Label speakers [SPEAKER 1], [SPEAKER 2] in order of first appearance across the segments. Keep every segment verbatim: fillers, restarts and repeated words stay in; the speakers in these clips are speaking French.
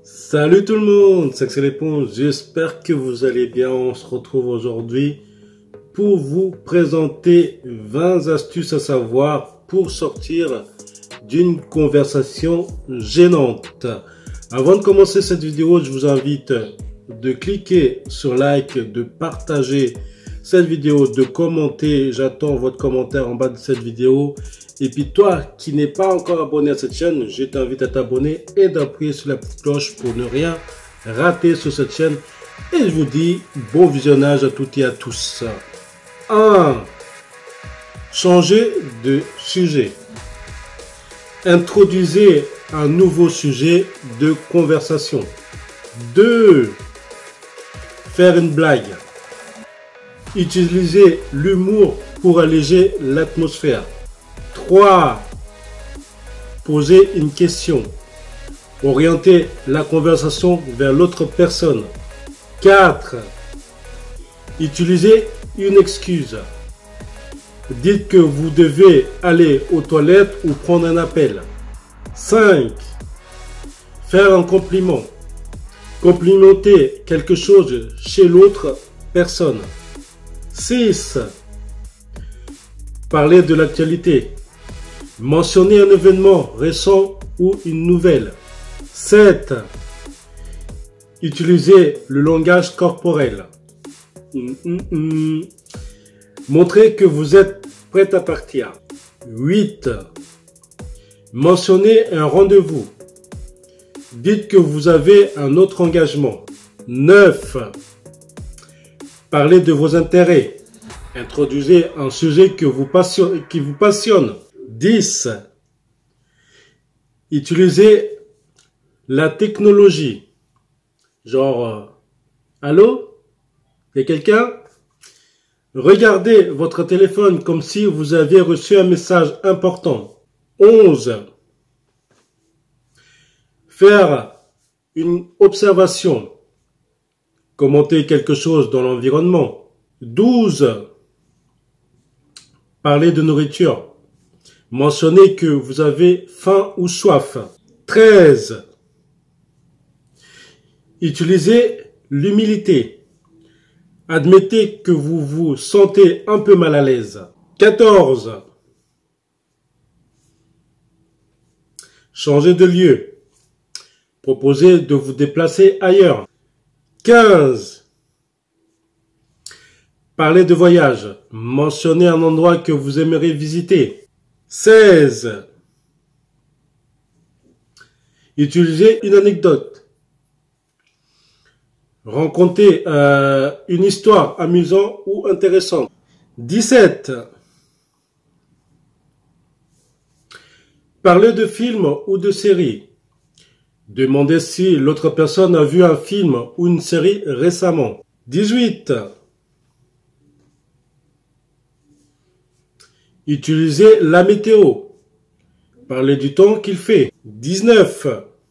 [SPEAKER 1] Salut tout le monde, c'est Axel Éponge, j'espère que vous allez bien. On se retrouve aujourd'hui pour vous présenter vingt astuces à savoir pour sortir d'une conversation gênante. Avant de commencer cette vidéo, je vous invite de cliquer sur like, de partager cette vidéo, de commenter. J'attends votre commentaire en bas de cette vidéo. Et puis toi qui n'es pas encore abonné à cette chaîne, je t'invite à t'abonner et d'appuyer sur la petite cloche pour ne rien rater sur cette chaîne. Et je vous dis bon visionnage à toutes et à tous. un. Changer de sujet. Introduisez un nouveau sujet de conversation. deux. Faire une blague. Utilisez l'humour pour alléger l'atmosphère. trois. Poser une question. Orienter la conversation vers l'autre personne. quatre. Utiliser une excuse. Dites que vous devez aller aux toilettes ou prendre un appel. cinq. Faire un compliment. Complimenter quelque chose chez l'autre personne. six. Parler de l'actualité. Mentionner un événement récent ou une nouvelle. sept. Utiliser le langage corporel. Hum, hum, hum. Montrer que vous êtes prêt à partir. huit. Mentionner un rendez-vous. Dites que vous avez un autre engagement. neuf. Parlez de vos intérêts. Introduisez un sujet que vous passionne, qui vous passionne. dix. Utilisez la technologie. Genre, euh, allô? Il y a quelqu'un? Regardez votre téléphone comme si vous aviez reçu un message important. onze. Faire une observation. Commenter quelque chose dans l'environnement. douze. Parler de nourriture. Mentionnez que vous avez faim ou soif. treize. Utilisez l'humilité. Admettez que vous vous sentez un peu mal à l'aise. quatorze. Changez de lieu. Proposez de vous déplacer ailleurs. quinze. Parlez de voyage. Mentionnez un endroit que vous aimeriez visiter. seize. Utilisez une anecdote. Racontez euh, une histoire amusante ou intéressante. dix-sept. Parlez de films ou de séries. Demandez si l'autre personne a vu un film ou une série récemment. dix-huit. Utilisez la météo. Parlez du temps qu'il fait. dix-neuf.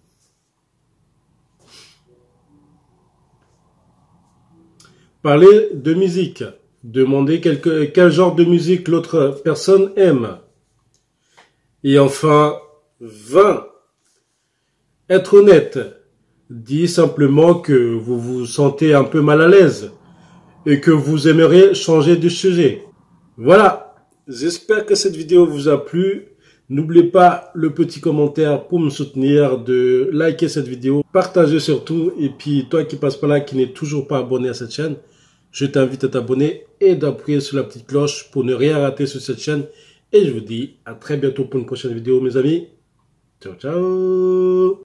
[SPEAKER 1] Parlez de musique. Demandez quelque, quel genre de musique l'autre personne aime. Et enfin, vingt. Être honnête. Dis simplement que vous vous sentez un peu mal à l'aise et que vous aimeriez changer de sujet. Voilà. J'espère que cette vidéo vous a plu. N'oubliez pas le petit commentaire pour me soutenir, de liker cette vidéo, partager surtout. Et puis toi qui passes par là, qui n'es toujours pas abonné à cette chaîne, je t'invite à t'abonner et d'appuyer sur la petite cloche pour ne rien rater sur cette chaîne. Et je vous dis à très bientôt pour une prochaine vidéo mes amis. Ciao ciao.